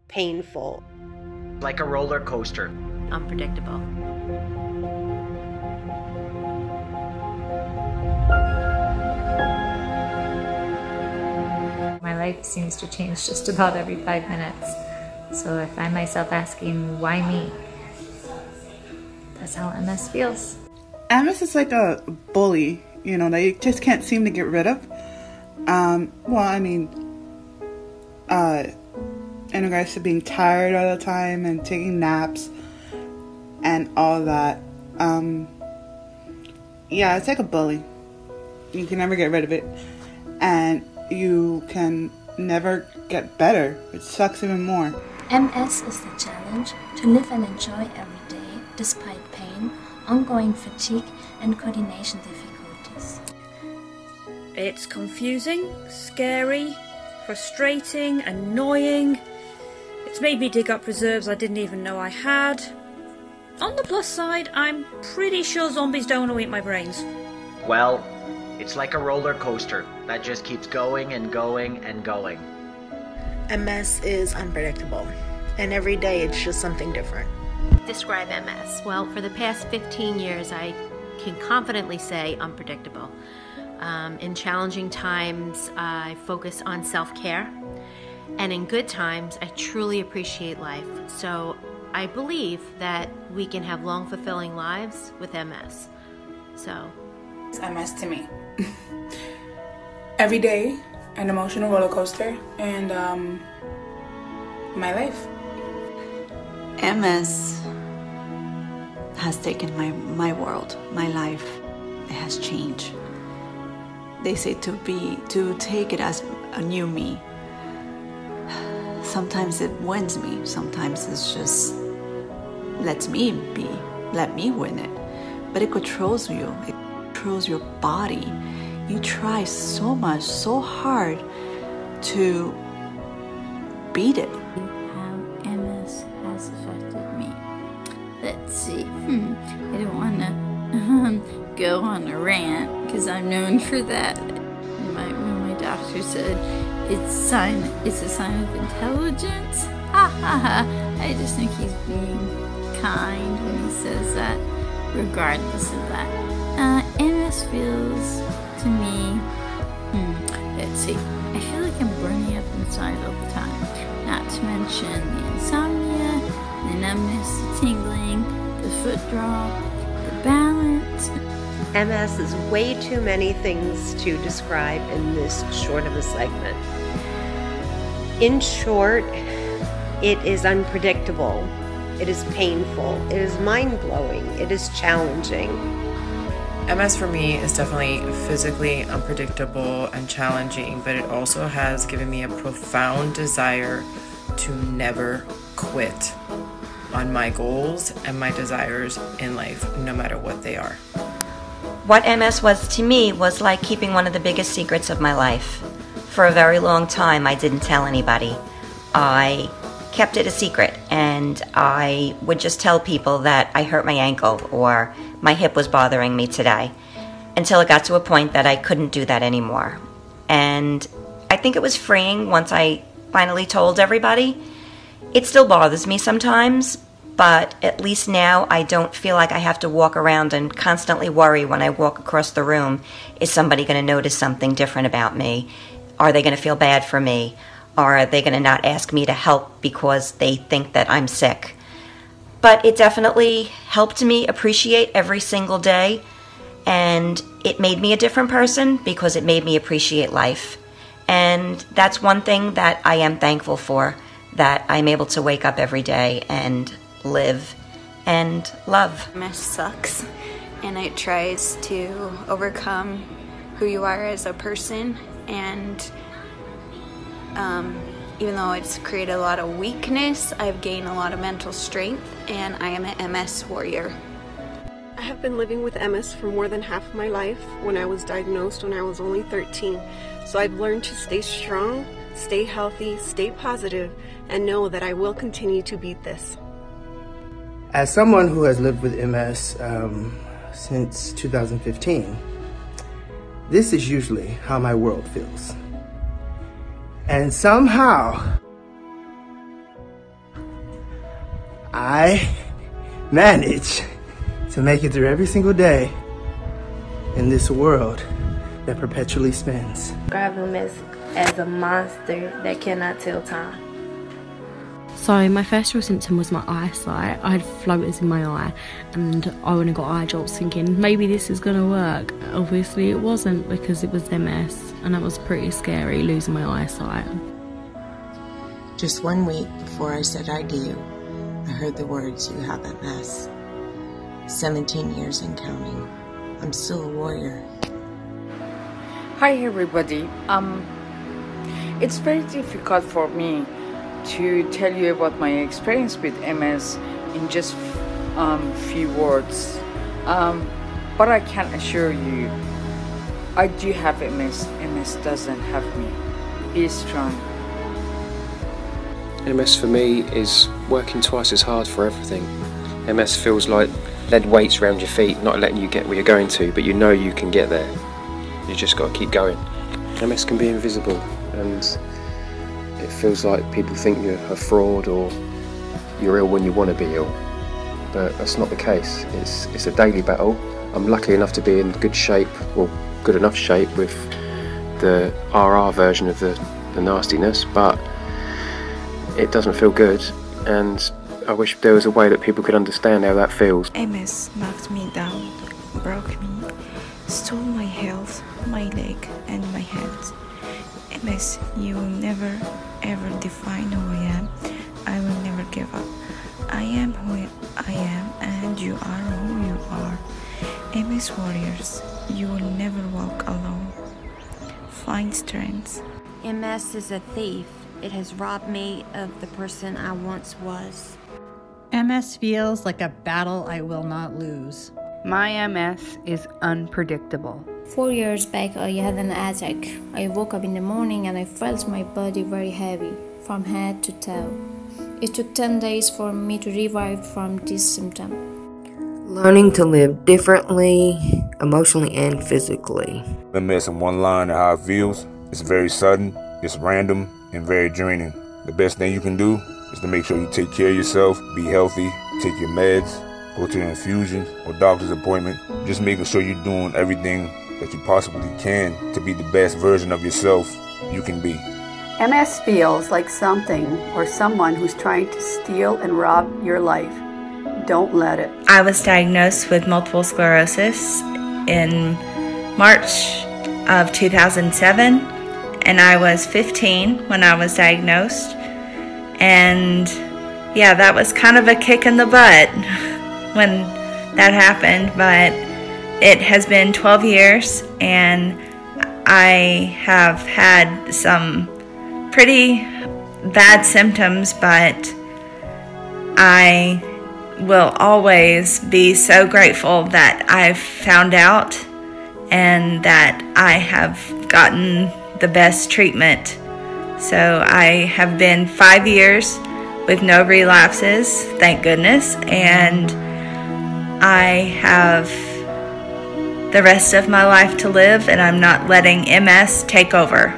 painful. Like a roller coaster. Unpredictable. My life seems to change just about every 5 minutes. So I find myself asking, why me? That's how MS feels. MS is like a bully, that you just can't seem to get rid of. In regards to being tired all the time and taking naps and all that. Yeah, it's like a bully. You can never get rid of it. And you can never get better. It sucks even more. MS is the challenge to live and enjoy every day despite pain, ongoing fatigue and coordination difficulties. It's confusing, scary, frustrating, annoying. It's made me dig up reserves I didn't even know I had. On the plus side, I'm pretty sure zombies don't want to eat my brains. Well, it's like a roller coaster that just keeps going and going and going. MS is unpredictable, and every day it's just something different. Describe MS. Well, for the past 15 years, I can confidently say unpredictable. In challenging times, I focus on self-care, and in good times, I truly appreciate life. So I believe that we can have long, fulfilling lives with MS. So, it's MS to me. Every day, an emotional roller coaster, and my life. MS has taken my world, my life. It has changed. They say to take it as a new me. Sometimes it wins me, sometimes it's just let me win it. But it controls you, it controls your body. You try so much, so hard to beat it. How MS has affected me. Let's see, I don't want to go on a rant because I'm known for that. When my doctor said it's a sign of intelligence, I just think he's being kind when he says that, regardless of that. MS feels to me, let's see, I feel like I'm burning up inside all the time. Not to mention the insomnia, the numbness, the tingling, the foot drop, the balance. MS is way too many things to describe in this short of a segment. In short, it is unpredictable, it is painful, it is mind-blowing, it is challenging. MS for me is definitely physically unpredictable and challenging, but it also has given me a profound desire to never quit on my goals and my desires in life, no matter what they are. What MS was to me was like keeping one of the biggest secrets of my life. For a very long time, I didn't tell anybody. I kept it a secret, and I would just tell people that I hurt my ankle or my hip was bothering me today, until it got to a point that I couldn't do that anymore. And I think it was freeing once I finally told everybody. It still bothers me sometimes, but at least now I don't feel like I have to walk around and constantly worry when I walk across the room, is somebody going to notice something different about me? Are they going to feel bad for me? Or are they going to not ask me to help because they think that I'm sick? But it definitely helped me appreciate every single day, and it made me a different person because it made me appreciate life. And that's one thing that I am thankful for, that I'm able to wake up every day and live and love. MS sucks, and it tries to overcome who you are as a person, and even though it's created a lot of weakness, I've gained a lot of mental strength, and I am an MS warrior. I have been living with MS for more than half of my life. When I was diagnosed when I was only 13, so I've learned to stay strong, stay healthy, stay positive, and know that I will continue to beat this. As someone who has lived with MS since 2015, this is usually how my world feels. And somehow, I manage to make it through every single day in this world that perpetually spins. Describe him as a monster that cannot tell time. So my first real symptom was my eyesight. I had floaters in my eye and I went and got eye drops thinking maybe this is going to work. Obviously it wasn't, because it was MS, and that was pretty scary, losing my eyesight. Just 1 week before I said I do, I heard the words, "You have MS." 17 years and counting. I'm still a warrior. Hi everybody. It's very difficult for me to tell you about my experience with MS in just few words. But I can assure you, I do have MS. MS doesn't have me. Be strong. MS for me is working twice as hard for everything. MS feels like lead weights around your feet, not letting you get where you're going to, but you know you can get there. You just got to keep going. MS can be invisible, and it feels like people think you're a fraud or you're ill when you want to be ill, but that's not the case. It's a daily battle. I'm lucky enough to be in good shape, well, good enough shape with the RR version of the nastiness, but it doesn't feel good, and I wish there was a way that people could understand how that feels. MS knocked me down, broke me, stole my health, my leg and my hands. MS, you will never ever define who I am. I will never give up. I am who I am and you are who you are. MS warriors, you will never walk alone. Find strength. MS is a thief. It has robbed me of the person I once was. MS feels like a battle I will not lose. My MS is unpredictable. 4 years back, I had an attack. I woke up in the morning and I felt my body very heavy, from head to toe. It took 10 days for me to revive from this symptom. Learning to live differently, emotionally and physically. MS in one line of how it feels. It's very sudden, it's random, and very draining. The best thing you can do is to make sure you take care of yourself, be healthy, take your meds, go to an infusion or doctor's appointment. Just making sure you're doing everything that you possibly can to be the best version of yourself you can be. MS feels like something or someone who's trying to steal and rob your life. Don't let it. I was diagnosed with multiple sclerosis in March of 2007, and I was 15 when I was diagnosed. And yeah, that was kind of a kick in the butt when that happened, but it has been 12 years and I have had some pretty bad symptoms, but I will always be so grateful that I've found out and that I have gotten the best treatment. So I have been 5 years with no relapses, thank goodness, and I have the rest of my life to live, and I'm not letting MS take over.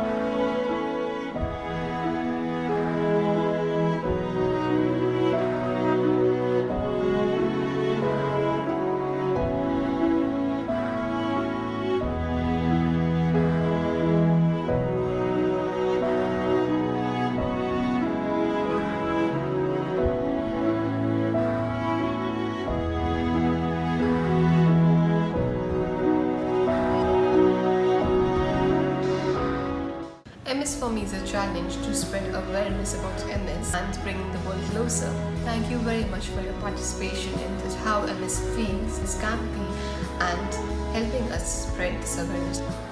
MS for me is a challenge to spread awareness about MS and bring the world closer. Thank you very much for your participation in this How MS Feels, this campaign, and helping us spread this awareness.